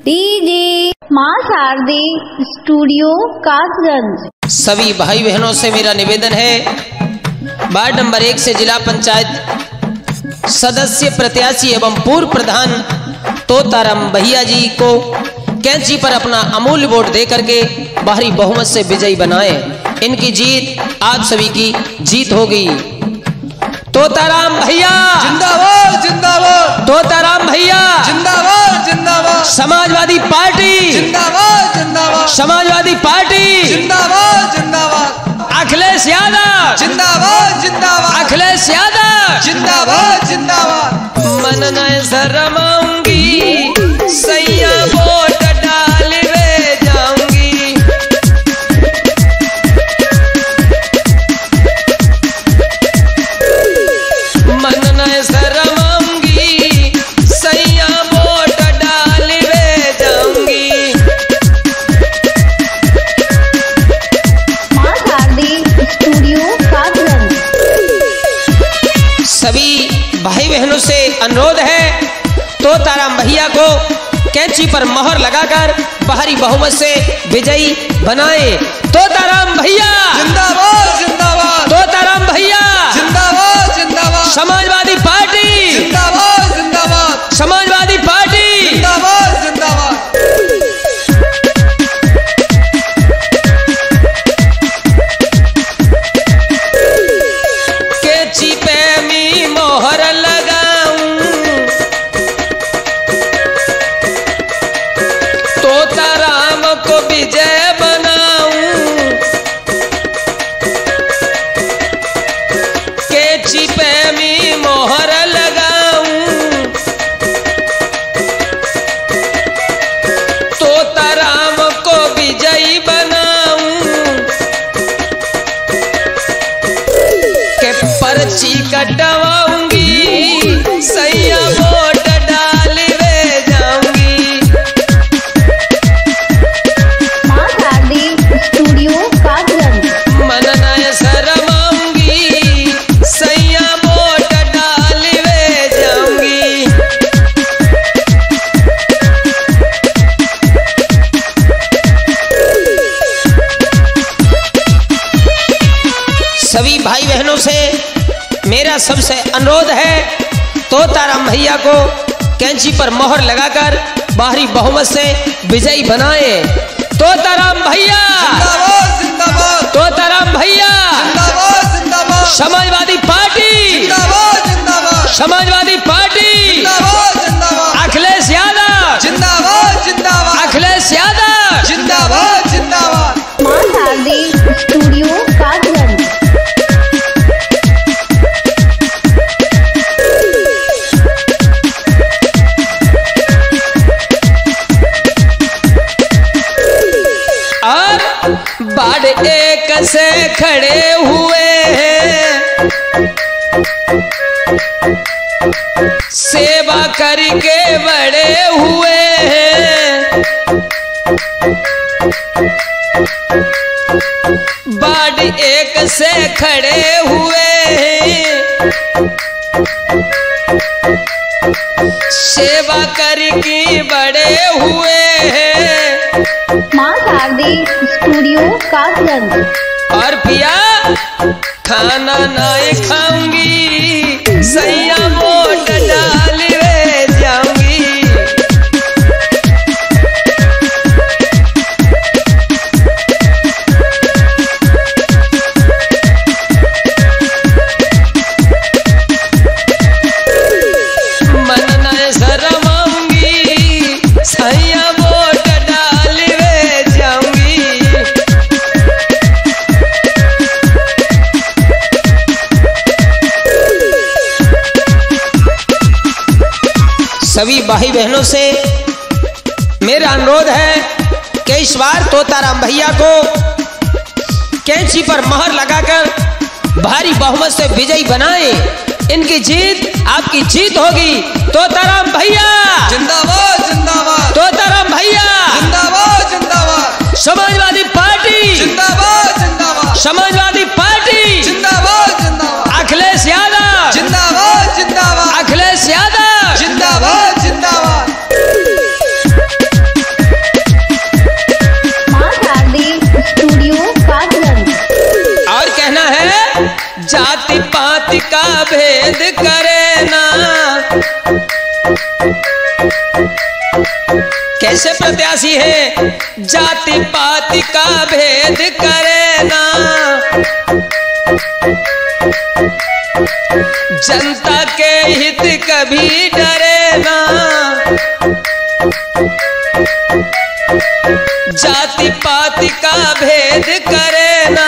DJ मां शारदी studio Kasganj. सभी भाई बहनों से मेरा निवेदन है, वार्ड नंबर 1 से जिला पंचायत सदस्य प्रत्याशी एवं पूर्व प्रधान तोताराम भैया जी को कैंची पर अपना अमूल्य वोट दे करके भारी बहुमत से विजयी बनाए। इनकी जीत आप सभी की जीत होगी। तोताराम भैया जिंदाबाद जिंदाबाद, तोताराम भैया जिंदाबाद जिंदाबाद, समाजवादी पार्टी जिंदाबाद जिंदाबाद, समाजवादी पार्टी जिंदाबाद जिंदाबाद, अखिलेश यादव जिंदाबाद जिंदाबाद, अखिलेश यादव जिंदाबाद जिंदाबाद। मन न शर्माऊंगी सैया वोट डाल वे जाऊंगी। मन न शर्माऊंगी सैया वोट डाल वे जाऊंगी। मां शारदी स्टूडियो कासगंज। सभी भाई बहनों से अनुरोध है, तोताराम भैया को कैंची पर मोहर लगाकर भारी बहुमत से विजयी बनाए। तोताराम भैया जिंदाबाद जिंदाबाद, तोताराम भैया जिंदाबाद जिंदाबाद, समाजवादी पार्टी जिंदाबाद जिंदाबाद, समाजवादी पार्टी जिंदाबाद जिंदाबाद। कैंची पे मी मोहर लगाऊं, तोताराम को विजय बनाऊं। कैंची पे मी मोहर लगाऊं, तोताराम को विजयी बनाऊं। के पर्ची कटवाऊंगी सैया वोट डाल वे जाऊंगी। मां शारदी स्टूडियो कासगंज। मन न शर्माऊंगी सैया वोट डाल वे जाऊंगी। सभी भाई बहनों से मेरा सबसे अनुरोध है, तोताराम भैया को कैंची पर मोहर लगाकर भारी बहुमत से विजयी बनाए। तोताराम भैया जिंदाबाद जिंदाबाद, तोताराम भैया जिंदाबाद जिंदाबाद, समाजवादी पार्टी जिंदाबाद जिंदाबाद, समाजवादी पार्टी जिंदाबाद जिंदाबाद, अखिलेश यादव जिंदाबाद जिंदाबाद, अखिलेश यादव जिंदाबाद जिंदाबाद। मां शारदी स्टूडियो कासगंज। और बाढ़ एक से खड़े हुए हैं, सेवा करके बड़े हुए हैं। बाढ़ एक से खड़े हुए हैं, सेवा करके बड़े हुए हैं। मां शारदी स्टूडियो कासगंज। और पिया खाना नहीं खाऊंगी सैया वोट डाल वे जाऊंगी। मन न शर्माऊंगी सैया वोट डाल वे जाऊंगी। सभी भाई बहनों से मेरा अनुरोध है कि इस बार तोताराम भैया को कैंची पर मोहर लगाकर भारी बहुमत से विजयी बनाए। इनकी जीत आपकी जीत होगी। तोताराम भैया जिंदाबाद जिंदाबाद, तोताराम भैया जिंदाबाद जिंदाबाद, समाजवादी पार्टी जिंदाबाद जिंदाबाद, समाजवादी पार्टी जिंदाबाद जिंदाबाद, अखिलेश यादव जिंदाबाद जिंदाबाद, अखिलेश यादव जिंदाबाद जिंदाबाद। भेद करे ना। कैसे प्रत्याशी है? जाति पाति का भेद करे ना। जनता के हित कभी डरे ना। जाति पाति का भेद करे ना।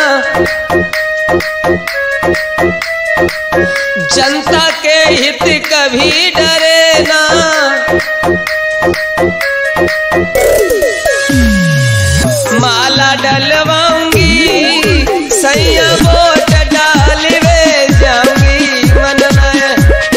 जनता के हित कभी डरे ना। माला डलवाऊंगी सैया वोट डालवे जाऊंगी मन में।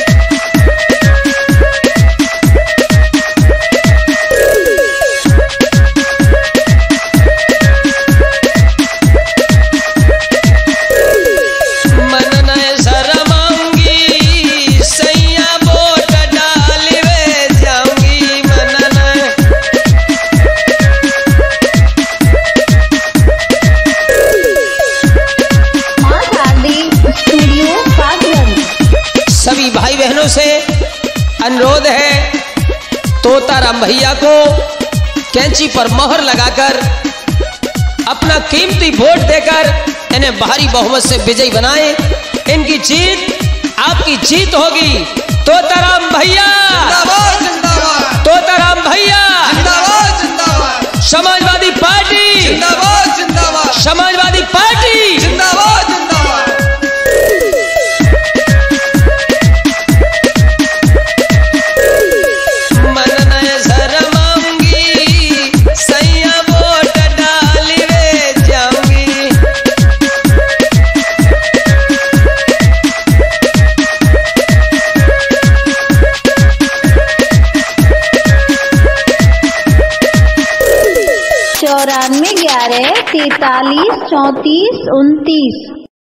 मन में शरमाऊंगी सैया वोट डालवे जाऊंगी मन में। माँ शारदी स्टूडियो कासगंज। सभी भाई बहनों से अनुरोध है, तोताराम भैया को कैंची पर मोहर लगाकर अपना कीमती वोट देकर इन्हें भारी बहुमत से विजयी बनाएं। इनकी जीत आपकी जीत होगी। तोताराम भैया, जिंदाबाद जिंदाबाद तोताराम भैया, जिंदाबाद जिंदाबाद समाजवादी पार्टी, जिंदाबाद जिंदाबाद समाजवादी पार्टी। जिंदाबाद जिंदाबाद। मन में शरमाऊंगी सैया वोट डालवे जाऊंगी। चौरानवे 11 43 34 29।